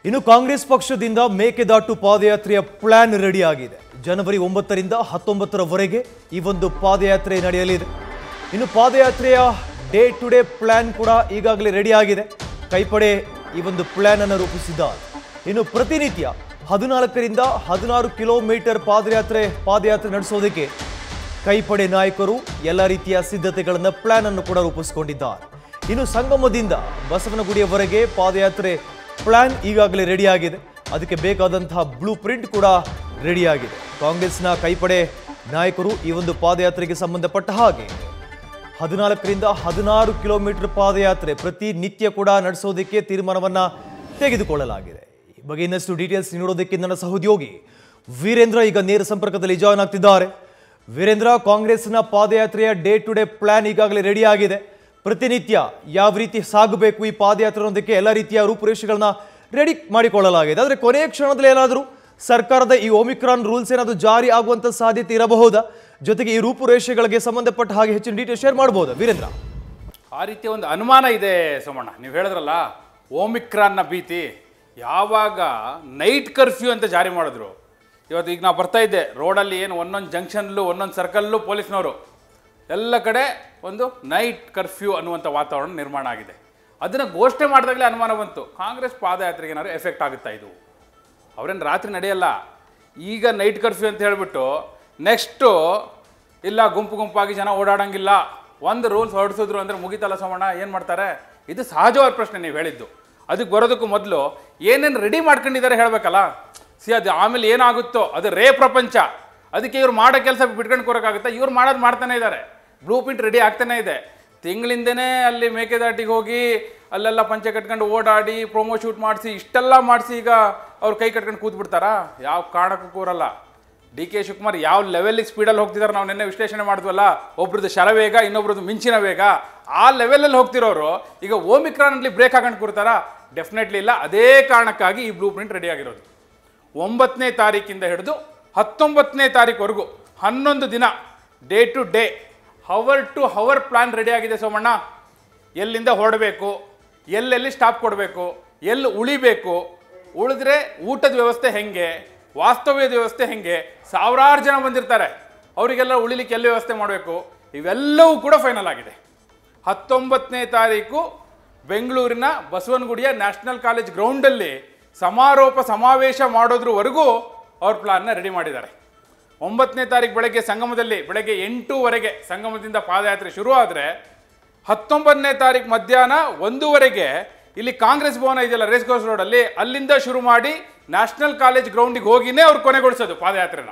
ಇನ್ನು ಕಾಂಗ್ರೆಸ್ ಪಕ್ಷದಿಂದ Mekedatu ಪಾದಯಾತ್ರೆಯ plan ready ಆಗಿದೆ. ಜನವರಿ 9ರಿಂದ 19ರವರೆಗೆ ಈ ಒಂದು ಪಾದಯಾತ್ರೆ ನಡೆಯಲಿದೆ. ಇನ್ನು ಪಾದಯಾತ್ರೆಯ ಡೇ ಟು ಡೇ ಪ್ಲಾನ್ ಕೂಡ ಈಗಾಗಲೇ ರೆಡಿ ಆಗಿದೆ. ಕೈಪಡೆ ಈ ಒಂದು ಪ್ಲಾನ್ ಅನ್ನು ರೂಪಿಸಿದ್ದಾರೆ. ಇನ್ನು ಪ್ರತಿನಿತ್ಯ 14ರಿಂದ 16 ಕಿಲೋಮೀಟರ್ ಪಾದಯಾತ್ರೆ ನಡೆಸೋದಕ್ಕೆ ಕೈಪಡೆ ನಾಯಕರು ಎಲ್ಲ ರೀತಿಯ ಸಿದ್ಧತೆಗಳನ್ನು ಪ್ಲಾನ್ ಅನ್ನು ಕೂಡ ರೂಪಿಸಿಕೊಂಡಿದ್ದಾರೆ. ಇನ್ನು ಸಂಗಮದಿಂದ ಬಸವನಗುಡಿಯವರೆಗೆ ಪಾದಯಾತ್ರೆ ಪ್ಲಾನ್ ಈಗಾಗಲೇ ರೆಡಿ ಆಗಿದೆ. ಅದಕ್ಕೆ ಬೇಕಾದಂತಹ ಬ್ಲೂ ಪ್ರಿಂಟ್ ಕೂಡ ರೆಡಿ ಆಗಿದೆ. ಕಾಂಗ್ರೆಸ್ನ ಕೈಪಡೆ ನಾಯಕರು ಈ ಒಂದು ಪಾದಯಾತ್ರೆಗೆ ಸಂಬಂಧಪಟ್ಟ ಹಾಗೆ 14ರಿಂದ 16 ಕಿಲೋಮೀಟರ್ ಪಾದಯಾತ್ರೆ ಪ್ರತಿನಿತ್ಯ ಕೂಡ ನಡೆಸೋದಕ್ಕೆ ತೀರ್ಮಾನವನ್ನ ತೆಗೆದುಕೊಳ್ಳಲಾಗಿದೆ. ಈ ಬಗ್ಗೆ ಇನ್ನಷ್ಟು ಡೀಟೇಲ್ಸ್ ನೀಡೋದಕ್ಕೆ ನನ್ನ ಸಹೋದ್ಯೋಗಿ ವೀರೇಂದ್ರ ಈಗ ನೇರ ಸಂಪರ್ಕದಲ್ಲಿ ಜಾಯ್ನ್ ಆಗ್ತಿದ್ದಾರೆ. ವೀರೇಂದ್ರ, ಕಾಂಗ್ರೆಸ್ನ ಪಾದಯಾತ್ರೆಯ ಡೇ ಟು ಡೇ ಪ್ಲಾನ್ ಈಗಾಗಲೇ ರೆಡಿ ಆಗಿದೆ. ಪ್ರತಿನಿತ್ಯ ಯಾವ ರೀತಿ ಸಾಗಬೇಕು ಈ ಪಾದಯಾತ್ರೆ ಅನ್ನೋದಕ್ಕೆ ಎಲ್ಲ ರೀತಿಯ ರೂಪುರೇಷೆಗಳನ್ನ ರೆಡಿ ಮಾಡಿಕೊಳ್ಳಲಾಗಿದೆ. ಆದರೆ ಕೊನೆಯ ಕ್ಷಣದಲ್ಲಿ ಏನಾದರೂ ಸರ್ಕಾರದ ಈ ಒಮಿಕ್ರಾನ್ ರೂಲ್ಸ್ ಏನಾದರೂ ಜಾರಿ ಆಗುವಂತ ಸಾಧ್ಯತೆ ಇರಬಹುದಾ? ಜೊತೆಗೆ ಈ ರೂಪುರೇಷೆಗಳಿಗೆ ಸಂಬಂಧಪಟ್ಟ ಹಾಗೆ ಹೆಚ್ಚಿನ ಡೀಟೇಲ್ ಶೇರ್ ಮಾಡಬಹುದಾ ವೀರೇಂದ್ರ? ಆ ರೀತಿಯ ಒಂದು ಅನುಮಾನ ಇದೆ ಸೋಮಣ್ಣ. ನೀವು ಹೇಳಿದ್ರಲ್ಲ ಓಮಿಕ್ರಾನ್ನ ಭೀತಿ, ಯಾವಾಗ ನೈಟ್ ಕರ್ಫ್ಯೂ ಅಂತ ಜಾರಿ ಮಾಡಿದ್ರು, ಇವತ್ತು ಈಗ ನಾವು ಬರ್ತಾ ಇದ್ದೆ ರೋಡಲ್ಲಿ ಏನು ಒಂದೊಂದು ಜಂಕ್ಷನ್ಲು ಒಂದೊಂದು ಸರ್ಕಲ್ಲು ಪೊಲೀಸ್ನವರು ಎಲ್ಲ ಕಡೆ ಒಂದು ನೈಟ್ ಕರ್ಫ್ಯೂ ಅನ್ನುವಂಥ ವಾತಾವರಣ ನಿರ್ಮಾಣ ಆಗಿದೆ. ಅದನ್ನು ಘೋಷಣೆ ಮಾಡಿದಾಗಲೇ ಅನುಮಾನ ಬಂತು, ಕಾಂಗ್ರೆಸ್ ಪಾದಯಾತ್ರೆಗೆ ಏನಾದ್ರು ಎಫೆಕ್ಟ್ ಆಗುತ್ತಾ ಇದು? ಅವರೇನು ರಾತ್ರಿ ನಡೆಯಲ್ಲ, ಈಗ ನೈಟ್ ಕರ್ಫ್ಯೂ ಅಂತ ಹೇಳಿಬಿಟ್ಟು ನೆಕ್ಸ್ಟು ಇಲ್ಲ ಗುಂಪು ಗುಂಪಾಗಿ ಜನ ಓಡಾಡೋಂಗಿಲ್ಲ, ಒಂದು ರೂಲ್ಸ್ ಹೊರಡಿಸಿದ್ರು ಅಂದರೆ ಮುಗಿತಲ್ಲ ಸೋಮಣ್ಣ, ಏನು ಮಾಡ್ತಾರೆ? ಇದು ಸಹಜವಾದ ಪ್ರಶ್ನೆ ನೀವು ಹೇಳಿದ್ದು. ಅದಕ್ಕೆ ಬರೋದಕ್ಕೂ ಮೊದಲು ಏನೇನು ರೆಡಿ ಮಾಡ್ಕೊಂಡಿದ್ದಾರೆ ಹೇಳಬೇಕಲ್ಲ. ಅದು ಆಮೇಲೆ ಏನಾಗುತ್ತೋ ಅದು ರೇ ಪ್ರಪಂಚ. ಅದಕ್ಕೆ ಇವ್ರು ಮಾಡೋ ಕೆಲಸ ಬಿಟ್ಕೊಂಡು ಕೊರೋಕ್ಕಾಗುತ್ತೆ? ಇವ್ರು ಮಾಡೋದು ಮಾಡ್ತಾನೆ ಇದ್ದಾರೆ. ಬ್ಲೂ ಪ್ರಿಂಟ್ ರೆಡಿ ಆಗ್ತಾನೆ ಇದೆ. ತಿಂಗಳಿಂದನೇ ಅಲ್ಲಿ ಮೇಕೆದಾಟಿಗೆ ಹೋಗಿ ಅಲ್ಲೆಲ್ಲ ಪಂಚೆ ಕಟ್ಕೊಂಡು ಓಡಾಡಿ ಪ್ರೊಮೋ ಶೂಟ್ ಮಾಡಿಸಿ ಇಷ್ಟೆಲ್ಲ ಮಾಡಿಸಿ ಈಗ ಅವ್ರು ಕೈ ಕಟ್ಕೊಂಡು ಕೂತ್ ಬಿಡ್ತಾರಾ? ಯಾವ ಕಾರಣಕ್ಕೂ ಕೂರಲ್ಲ. ಡಿ ಕೆ ಶಿವಕುಮಾರ್ ಯಾವ ಲೆವೆಲ್ಲಿಗೆ ಸ್ಪೀಡಲ್ಲಿ ಹೋಗ್ತಿದ್ದಾರೆ ನಾವು ನಿನ್ನೆ ವಿಶ್ಲೇಷಣೆ ಮಾಡಿದ್ವಲ್ಲ, ಒಬ್ರದ್ದು ಶರವೇಗ ಇನ್ನೊಬ್ರದ್ದು ಮಿಂಚಿನ ವೇಗ, ಆ ಲೆವೆಲಲ್ಲಿ ಹೋಗ್ತಿರೋರು ಈಗ ಓಮಿಕ್ರಾನಲ್ಲಿ ಬ್ರೇಕ್ ಹಾಕೊಂಡು ಕೂರ್ತಾರಾ? ಡೆಫಿನೆಟ್ಲಿ ಇಲ್ಲ. ಅದೇ ಕಾರಣಕ್ಕಾಗಿ ಈ ಬ್ಲೂ ಪ್ರಿಂಟ್ ರೆಡಿ ಆಗಿರೋದು. 9ನೇ ತಾರೀಕಿಂದ ಹಿಡಿದು 19ನೇ ತಾರೀಕುವರೆಗೂ 11 ದಿನ day to day hour to hour plan ready ಆಗಿದೆ ಸೋಮಣ್ಣ. ಎಲ್ಲಿಂದ ಹೊರಡಬೇಕು, ಎಲ್ಲೆಲ್ಲಿ ಸ್ಟಾಪ್ ಕೊಡಬೇಕು, ಎಲ್ಲಿ ಉಳಿಬೇಕು, ಉಳಿದ್ರೆ ಊಟದ ವ್ಯವಸ್ಥೆ ಹೆಂಗೆ, ವಾಸ್ತವ್ಯದ ವ್ಯವಸ್ಥೆ ಹೆಂಗೆ, ಸಾವಿರಾರು ಜನ ಬಂದಿರ್ತಾರೆ, ಅವರಿಗೆಲ್ಲ ಉಳಿಲಿಕ್ಕೆ ಎಲ್ಲಿ ವ್ಯವಸ್ಥೆ ಮಾಡಬೇಕು, ಇವೆಲ್ಲವೂ ಕೂಡ ಫೈನಲ್ ಆಗಿದೆ. 19ನೇ ತಾರೀಕು ಬೆಂಗಳೂರಿನ ಬಸವನಗುಡಿಯ ನ್ಯಾಷನಲ್ ಕಾಲೇಜ್ ಗ್ರೌಂಡಲ್ಲಿ ಸಮಾರೋಪ ಸಮಾವೇಶ ಮಾಡೋದ್ರವರೆಗೂ ಅವ್ರ ಪ್ಲಾನ್ನ ರೆಡಿ ಮಾಡಿದ್ದಾರೆ. 9ನೇ ತಾರೀಕು ಬೆಳಗ್ಗೆ ಸಂಗಮದಲ್ಲಿ ಬೆಳಗ್ಗೆ 8ವರೆಗೆ ಸಂಗಮದಿಂದ ಪಾದಯಾತ್ರೆ ಶುರು ಆದರೆ 19ನೇ ತಾರೀಕು ಮಧ್ಯಾಹ್ನ 1ವರೆಗೆ ಇಲ್ಲಿ ಕಾಂಗ್ರೆಸ್ ಭವನ ಇದೆಯಲ್ಲ ರೇಸ್ ಕೋರ್ಸ್ ರೋಡಲ್ಲಿ, ಅಲ್ಲಿಂದ ಶುರು ಮಾಡಿ ನ್ಯಾಷನಲ್ ಕಾಲೇಜ್ ಗ್ರೌಂಡಿಗೆ ಹೋಗಿನೇ ಅವ್ರು ಕೊನೆಗೊಳಿಸೋದು ಪಾದಯಾತ್ರೆನ.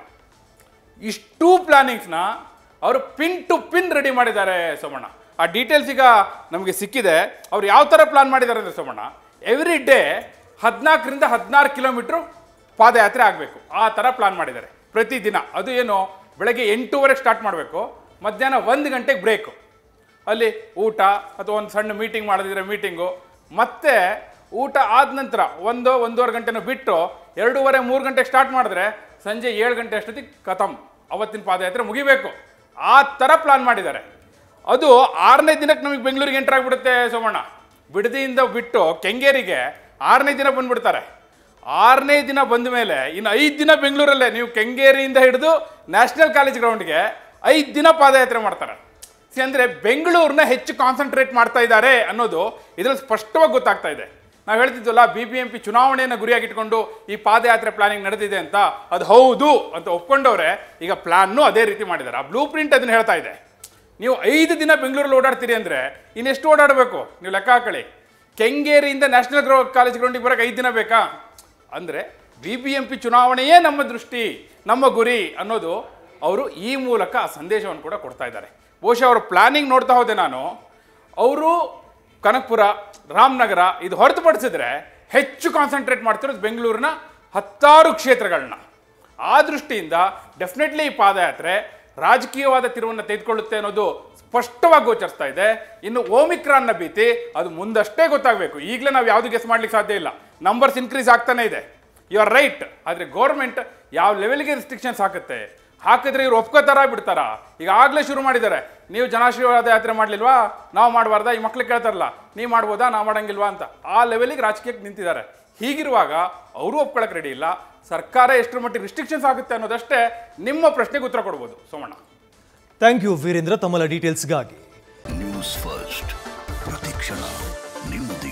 ಇಷ್ಟೂ ಪ್ಲಾನಿಂಗ್ಸ್ನ ಅವರು ಪಿನ್ ಟು ಪಿನ್ ರೆಡಿ ಮಾಡಿದ್ದಾರೆ ಸೋಮಣ್ಣ. ಆ ಡೀಟೇಲ್ಸ್ ಈಗ ನಮಗೆ ಸಿಕ್ಕಿದೆ. ಅವ್ರು ಯಾವ ಥರ ಪ್ಲಾನ್ ಮಾಡಿದ್ದಾರೆ ಅಂದರೆ ಸೋಮಣ್ಣ, ಎವ್ರಿ ಡೇ 14ರಿಂದ 16 ಕಿಲೋಮೀಟ್ರು ಪಾದಯಾತ್ರೆ ಆಗಬೇಕು, ಆ ಥರ ಪ್ಲಾನ್ ಮಾಡಿದ್ದಾರೆ ಪ್ರತಿದಿನ. ಅದು ಏನು, ಬೆಳಗ್ಗೆ 8ವರೆಗೆ ಸ್ಟಾರ್ಟ್ ಮಾಡಬೇಕು, ಮಧ್ಯಾಹ್ನ 1 ಗಂಟೆಗೆ ಬ್ರೇಕು, ಅಲ್ಲಿ ಊಟ ಅಥವಾ ಒಂದು ಸಣ್ಣ ಮೀಟಿಂಗ್ ಮಾಡೋದಿದ್ರೆ ಮೀಟಿಂಗು, ಮತ್ತೆ ಊಟ ಆದ ನಂತರ 1-1.5 ಗಂಟೆನೂ ಬಿಟ್ಟು 2:30-3 ಗಂಟೆಗೆ ಸ್ಟಾರ್ಟ್ ಮಾಡಿದ್ರೆ ಸಂಜೆ 7 ಗಂಟೆ ಅಷ್ಟೊತ್ತಿಗೆ ಖತಮ್, ಅವತ್ತಿನ ಪಾದಯಾತ್ರೆ ಮುಗಿಬೇಕು. ಆ ಥರ ಪ್ಲಾನ್ ಮಾಡಿದ್ದಾರೆ. ಅದು 6ನೇ ದಿನಕ್ಕೆ ನಮಗೆ ಬೆಂಗಳೂರಿಗೆ ಎಂಟರ್ ಆಗಿಬಿಡುತ್ತೆ ಸೋಮಣ್ಣ. ಬಿಡದಿಯಿಂದ ಬಿಟ್ಟು ಕೆಂಗೇರಿಗೆ 6ನೇ ದಿನ ಬಂದುಬಿಡ್ತಾರೆ. 6ನೇ ದಿನ ಬಂದ ಮೇಲೆ ಇನ್ನು 5 ದಿನ ಬೆಂಗಳೂರಲ್ಲೇ, ನೀವು ಕೆಂಗೇರಿಯಿಂದ ಹಿಡಿದು ನ್ಯಾಷನಲ್ ಕಾಲೇಜ್ ಗ್ರೌಂಡ್ಗೆ 5 ದಿನ ಪಾದಯಾತ್ರೆ ಮಾಡ್ತಾರೆ. ಅಂದರೆ ಬೆಂಗಳೂರನ್ನ ಹೆಚ್ಚು ಕಾನ್ಸಂಟ್ರೇಟ್ ಮಾಡ್ತಾ ಇದ್ದಾರೆ ಅನ್ನೋದು ಇದರಲ್ಲಿ ಸ್ಪಷ್ಟವಾಗಿ ಗೊತ್ತಾಗ್ತಾ ಇದೆ. ನಾವು ಹೇಳ್ತಿದ್ವಲ್ಲ BBMP ಚುನಾವಣೆಯನ್ನು ಗುರಿಯಾಗಿಟ್ಕೊಂಡು ಈ ಪಾದಯಾತ್ರೆ ಪ್ಲಾನಿಂಗ್ ನಡೆದಿದೆ ಅಂತ, ಅದು ಹೌದು ಅಂತ ಒಪ್ಕೊಂಡವ್ರೆ. ಈಗ ಪ್ಲಾನ್ನು ಅದೇ ರೀತಿ ಮಾಡಿದ್ದಾರೆ. ಆ ಬ್ಲೂ ಪ್ರಿಂಟ್ ಅದನ್ನು ಹೇಳ್ತಾ ಇದೆ. ನೀವು 5 ದಿನ ಬೆಂಗಳೂರಲ್ಲಿ ಓಡಾಡ್ತೀರಿ ಅಂದರೆ ಇನ್ನೆಷ್ಟು ಓಡಾಡಬೇಕು ನೀವು ಲೆಕ್ಕ ಹಾಕೊಳ್ಳಿ. ಕೆಂಗೇರಿಯಿಂದ ನ್ಯಾಷನಲ್ ಕಾಲೇಜ್ ಗ್ರೌಂಡಿಗೆ ಬರೋಕ್ಕೆ 5 ದಿನ ಬೇಕಾ? ಅಂದರೆ BBMP ಚುನಾವಣೆಯೇ ನಮ್ಮ ದೃಷ್ಟಿ, ನಮ್ಮ ಗುರಿ ಅನ್ನೋದು ಅವರು ಈ ಮೂಲಕ ಆ ಸಂದೇಶವನ್ನು ಕೂಡ ಕೊಡ್ತಾ ಇದ್ದಾರೆ. ಬಹುಶಃ ಅವರ ಪ್ಲಾನಿಂಗ್ ನೋಡ್ತಾ ಹೋದೆ ನಾನು. ಅವರು ಕನಕಪುರ, ರಾಮನಗರ ಇದು ಹೊರತುಪಡಿಸಿದ್ರೆ ಹೆಚ್ಚು ಕಾನ್ಸಂಟ್ರೇಟ್ ಮಾಡ್ತಿರೋದು ಬೆಂಗಳೂರಿನ 10 ಕ್ಷೇತ್ರಗಳನ್ನ. ಆ ದೃಷ್ಟಿಯಿಂದ ಡೆಫಿನೆಟ್ಲಿ ಈ ಪಾದಯಾತ್ರೆ ರಾಜಕೀಯವಾದ ತಿರುವನ್ನು ತೆಗೆದುಕೊಳ್ಳುತ್ತೆ ಅನ್ನೋದು ಸ್ಪಷ್ಟವಾಗಿ ಗೋಚರಿಸ್ತಾ ಇದೆ. ಇನ್ನು ಓಮಿಕ್ರಾನ್ನ ಭೀತಿ ಅದು ಮುಂದಷ್ಟೇ ಗೊತ್ತಾಗಬೇಕು. ಈಗಲೇ ನಾವು ಯಾವುದು ಗೆಸ್ ಮಾಡ್ಲಿಕ್ಕೆ ಸಾಧ್ಯ ಇಲ್ಲ. ನಂಬರ್ಸ್ ಇನ್ಕ್ರೀಸ್ ಆಗ್ತಾನೆ ಇದೆ, ಯು ಆರ್ ರೈಟ್. ಆದರೆ ಗೌರ್ಮೆಂಟ್ ಯಾವ ಲೆವೆಲ್ಗೆ ರಿಸ್ಟ್ರಿಕ್ಷನ್ಸ್ ಹಾಕುತ್ತೆ, ಹಾಕಿದ್ರೆ ಇವ್ರು ಒಪ್ಕೋತಾರ ಬಿಡ್ತಾರಾ? ಈಗಾಗಲೇ ಶುರು ಮಾಡಿದ್ದಾರೆ. ನೀವು ಜನಾಶೀರ್ವಾದ ಯಾತ್ರೆ ಮಾಡಲಿಲ್ವಾ, ನಾವು ಮಾಡಬಾರ್ದಾ? ಈ ಮಕ್ಳು ಕೇಳ್ತಾರಲ್ಲ, ನೀವು ಮಾಡ್ಬೋದಾ, ನಾವು ಮಾಡಂಗಿಲ್ವಾ ಅಂತ. ಆ ಲೆವೆಲಿಗೆ ರಾಜಕೀಯಕ್ಕೆ ನಿಂತಿದ್ದಾರೆ. ಹೀಗಿರುವಾಗ ಅವರು ಒಪ್ಕೊಳಕ್ಕೆ ರೆಡಿ ಇಲ್ಲ. ಸರ್ಕಾರ ಎಷ್ಟರ ಮಟ್ಟಿಗೆ ರಿಸ್ಟ್ರಿಕ್ಷನ್ಸ್ ಆಗುತ್ತೆ ಅನ್ನೋದಷ್ಟೇ ನಿಮ್ಮ ಪ್ರಶ್ನೆಗೆ ಉತ್ತರ ಕೊಡ್ಬೋದು ಸೋಮಣ್ಣ. ಥ್ಯಾಂಕ್ ಯು ವೀರೇಂದ್ರ ತಮ್ಮ ಡೀಟೇಲ್ಸ್ಗಾಗಿ. ನ್ಯೂಸ್ ಫಸ್ಟ್ ಪ್ರತಿಕ್ಷಣ ನಿಮ್ಮೊಂದಿಗೆ.